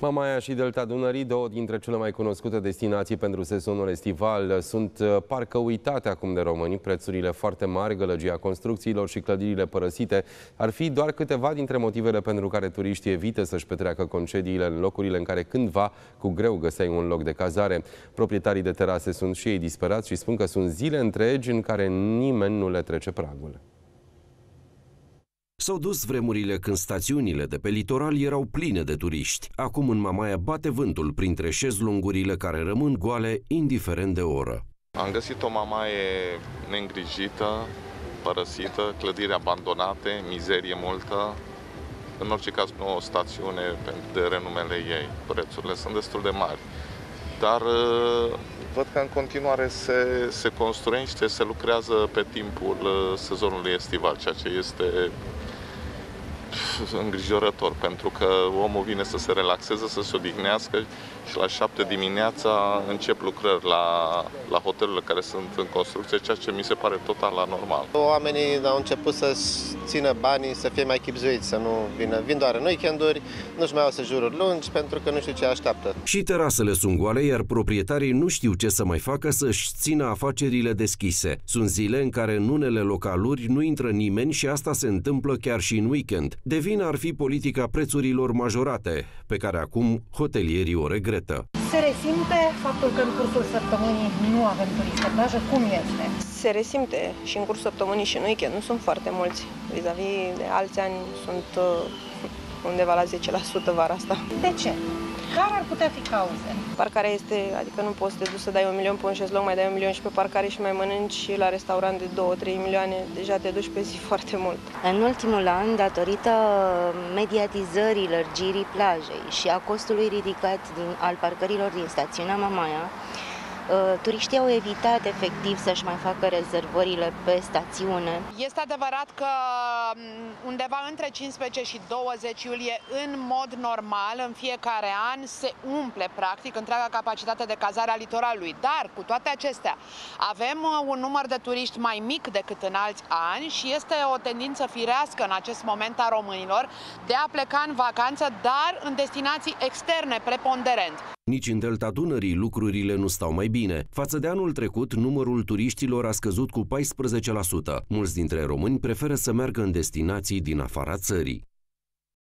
Mamaia și Delta Dunării, două dintre cele mai cunoscute destinații pentru sezonul estival, sunt parcă uitate acum de români. Prețurile foarte mari, gălăgia construcțiilor și clădirile părăsite ar fi doar câteva dintre motivele pentru care turiștii evită să-și petreacă concediile în locurile în care cândva cu greu găseai un loc de cazare. Proprietarii de terase sunt și ei disperați și spun că sunt zile întregi în care nimeni nu le trece pragul. S-au dus vremurile când stațiunile de pe litoral erau pline de turiști. Acum în Mamaia bate vântul printre șezlongurile care rămân goale indiferent de oră. Am găsit o Mamaie neîngrijită, părăsită, clădiri abandonate, mizerie multă. În orice caz nu o stațiune de renumele ei. Prețurile sunt destul de mari. Dar văd că în continuare se construiește, se lucrează pe timpul sezonului estival, ceea ce este îngrijorător, pentru că omul vine să se relaxeze, să se odihnească și la 7 dimineața încep lucrări la hotelurile care sunt în construcție, ceea ce mi se pare total anormal. Oamenii au început să țină banii, să fie mai chibzuiți, să nu vină. Vin doar în weekenduri, nu-și mai au sejururi lungi pentru că nu știu ce așteaptă. Și terasele sunt goale, iar proprietarii nu știu ce să mai facă să-și țină afacerile deschise. Sunt zile în care în unele localuri nu intră nimeni și asta se întâmplă chiar și în weekend. De vină ar fi politica prețurilor majorate, pe care acum hotelierii o regretă. Se resimte faptul că în cursul săptămânii nu avem turiști pe plajă? Cum este? Se resimte și în cursul săptămânii și în weekend. Nu sunt foarte mulți. Vis-a-vis de alți ani sunt undeva la 10% vara asta. De ce? Care ar putea fi cauze? Parcarea este, adică nu poți să te duci să dai 1 milion pe un șezlong, mai dai 1 milion și pe parcare și mai mănânci și la restaurant de 2-3 milioane, deja te duci pe zi foarte mult. În ultimul an, datorită mediatizării lărgirii plajei și a costului ridicat al parcărilor din stațiunea Mamaia, turiștii au evitat efectiv să-și mai facă rezervările pe stațiune. Este adevărat că undeva între 15 și 20 iulie, în mod normal, în fiecare an, se umple practic întreaga capacitate de cazare a litoralului. Dar, cu toate acestea, avem un număr de turiști mai mic decât în alți ani și este o tendință firească în acest moment a românilor de a pleca în vacanță, dar în destinații externe preponderent. Nici în Delta Dunării lucrurile nu stau mai bine. Față de anul trecut, numărul turiștilor a scăzut cu 14%. Mulți dintre români preferă să meargă în destinații din afara țării.